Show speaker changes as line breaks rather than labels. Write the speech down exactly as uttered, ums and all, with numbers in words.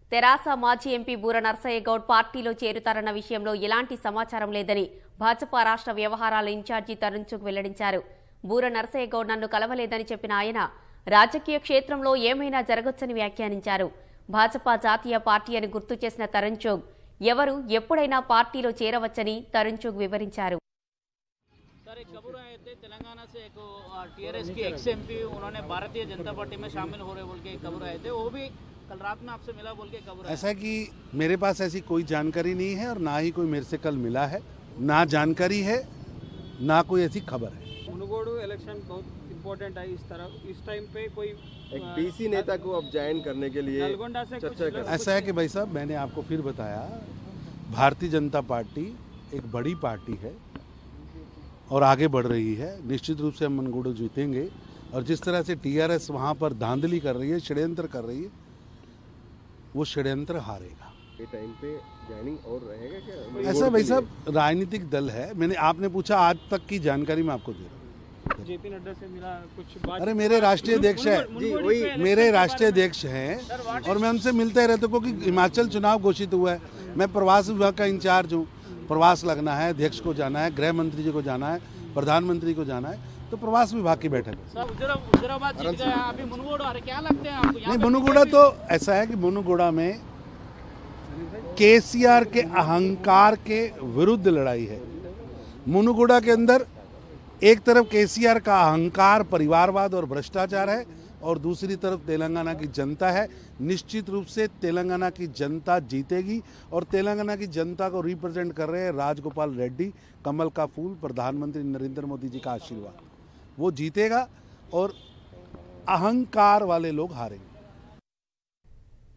తెరాస మాజీ ఎంపీ బూర నర్సయ్య గౌడ్ పార్టీలో చేరుతారన్న విషయంలో ఎలాంటి సమాచారం లేదని భాజపా రాష్ట్ర వ్యవహారాల ఇన్ఛార్జి తరుణ్ చుగ్ వెల్లడించారు. బూర నర్సయ్య గౌడ్ నన్ను కలవలేదని చెప్పిన ఆయన రాజకీయ క్షేత్రంలో ఏమైనా జరగొచ్చని వ్యాఖ్యానించారు. భాజపా జాతీయ పార్టీ అని గుర్తు చేసిన తరుణ్ చుగ్ ఎవరు ఎప్పుడైనా పార్టీలో చేరవచ్చని తరుణ్ చుగ్ వివరించారు.
सर, एक खबर आए थे तेलंगाना से एक टीआरएस की एक्स एमपी उन्होंने भारतीय जनता पार्टी में शामिल हो रहे बोल के एक खबर आए थे, वो भी कल रात में आपसे मिला बोल के खबर।
ऐसा कि मेरे पास ऐसी कोई जानकारी नहीं है और ना ही कोई मेरे से कल मिला है, ना जानकारी है, ना कोई ऐसी खबर है।
मुनगोडू इलेक्शन बहुत इम्पोर्टेंट है, इस तरह इस टाइम पे कोई
एक बीसी नेता को अब ज्वाइन करने के लिए
नलगोंडा से
चर्चा कर।
ऐसा है कि भाई साहब, मैंने आपको फिर बताया, भारतीय जनता पार्टी एक बड़ी पार्टी है और आगे बढ़ रही है। निश्चित रूप से हम मुनगोडू जीतेंगे और जिस तरह से टीआरएस वहाँ पर धांधली कर रही है, षड्यंत्र कर रही है, वो षड्यंत्र हारेगा।
ये टाइम पे ज्वाइनिंग और रहेगा क्या?
ऐसा भाई साहब, राजनीतिक दल है। मैंने आपने पूछा, आज तक की जानकारी मैं आपको दे रहा हूँ।
जेपी नड्डा से मिला कुछ बात?
अरे मेरे राष्ट्रीय अध्यक्ष है
जी, वही
मेरे राष्ट्रीय अध्यक्ष हैं और मैं उनसे मिलते रहते, क्योंकि हिमाचल चुनाव घोषित हुआ है। मैं प्रवास विभाग का इंचार्ज हूँ, प्रवास लगना है, अध्यक्ष को जाना है, गृह मंत्री जी को जाना है, प्रधानमंत्री को जाना है, तो प्रवास विभाग की बैठक है।
हुजूराबाद जीत गया, अभी मुनगोडू आ रहे, क्या लगते हैं आपको?
नहीं, मुनगोडा तो ऐसा है कि मुनगोडा में केसीआर के अहंकार के विरुद्ध लड़ाई है। मुनगोडा के अंदर एक तरफ केसीआर का अहंकार, परिवारवाद और भ्रष्टाचार है और दूसरी तरफ तेलंगाना की जनता है। निश्चित रूप से तेलंगाना की जनता जीतेगी और तेलंगाना की जनता को रिप्रेजेंट कर रहे हैं राजगोपाल रेड्डी, कमल का फूल, प्रधानमंत्री नरेंद्र मोदी जी का आशीर्वाद। वो जीतेगा और अहंकार वाले लोग हारेंगे।